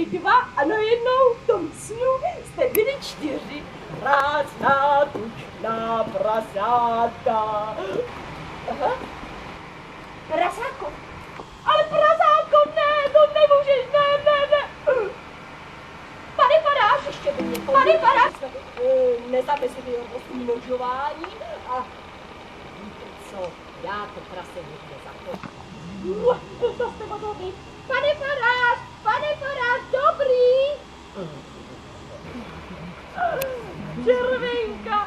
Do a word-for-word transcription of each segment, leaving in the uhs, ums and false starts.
dva a najednou v tom snu jste byli čtyři. Prázdná, tučná prasátka. Aha. Prasátko. Ale prasátko, ne, to nemůžeš, ne, ne, ne. Pane farář, ještě by mě Pane farář, nezabezili o množování a víte co, já to prase někde za to. To jste podobný. Pane farář, pane farář, dobrý. Červenka.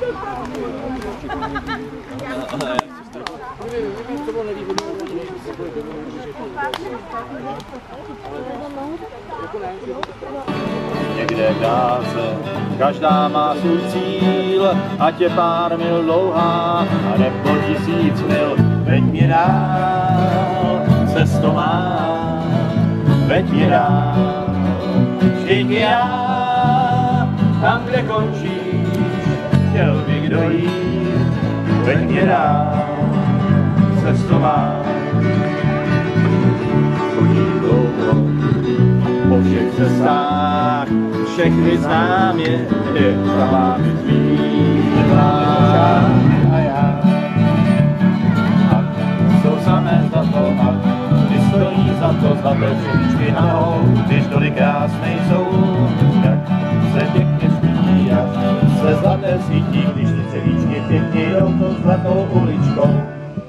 Někde v dálce, každá má svůj cíl, ať je pár mil dlouhá, a nebo tisíc mil, veď mě dál, cesto má, veď mě dál, vždyť já, tam, kde končíš, chtěl bych dojít, veď mě dál, cesto má. Chodí dlouho po všech cestách, všechny znám je, je pravámi tvývá. A já, a jsou samé za to, a ty stojí za to, zlaté stříčky nahou, když tolik krásnej jsou, jak se pěkně svítí, jak se zlaté svítí, když ty celíčky pěkně jdou tou zlatou uličkou.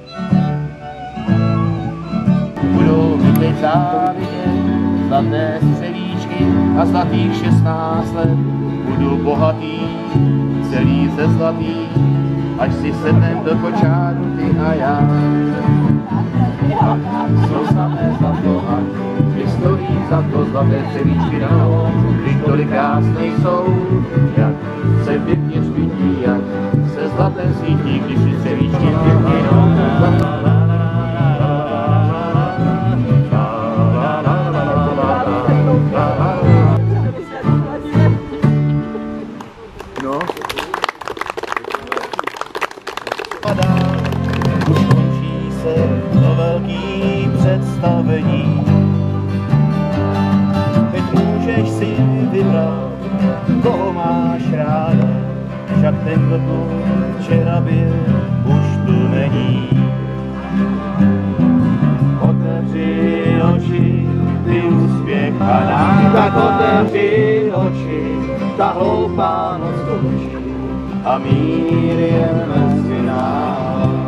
Budou vidět závidět zlaté střevíčky a zlatých šestnáct let. Budu bohatý, celý ze zlatý, až si sednem do kočáru ty a já. A jsou samé zlato a když stojí za to zlaté střevíčky nahoru, když tolik krásnej jsou, jak se pěkně svítí, jak se zlaté svítí, když ty střevíčky pěkně jdou. Už končí se to velký představení. Teď můžeš si vybrat, koho máš ráda, však ten, kdo tu včera byl, už tu není. Otevři oči, ty úspěch a nám, tak otevři oči, ta hloupá noc končí a mír je mezi námi.